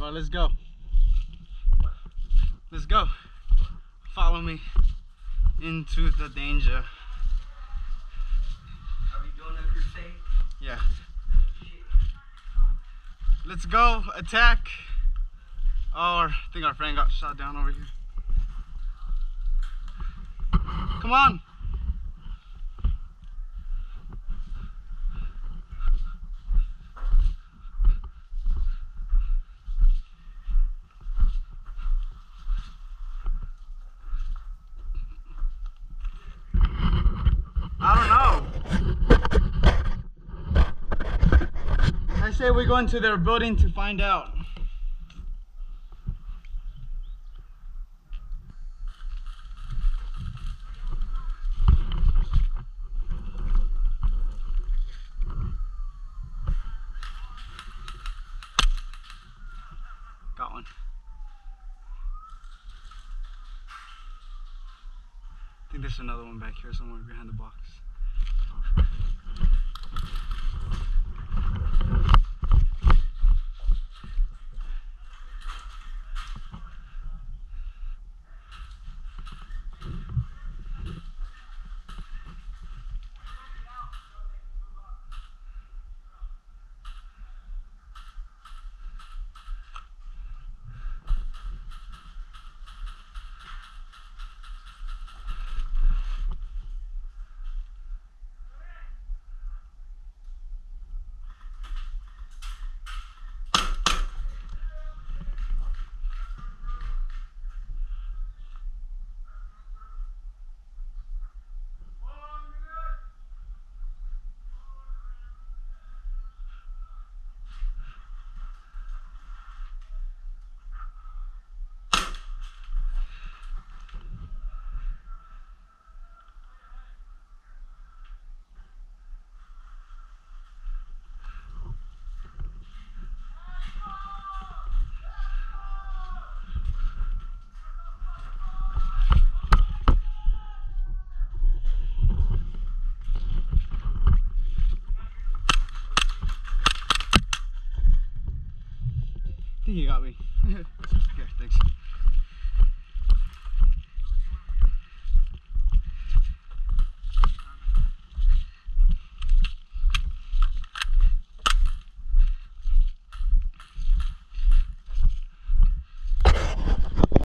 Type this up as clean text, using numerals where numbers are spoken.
bro. Let's go. Let's go. Follow me into the danger. Are we doing a crusade? Yeah. Let's go attack. I think our friend got shot down over here. Come on. I don't know. I say we go into their building to find out. Got one. I think there's another one back here somewhere behind the box. I think he got me. Okay, thanks.